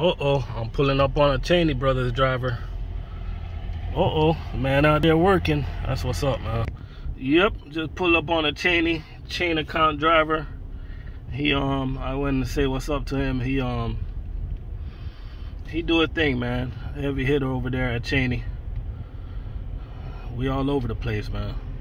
Uh-oh, I'm pulling up on a Cheney Brothers driver. Uh-oh, man out there working. That's what's up, man. Yep, just pull up on a Cheney chain account driver. He I went to say what's up to him. He do a thing, man. Heavy hitter over there at Cheney. We all over the place, man.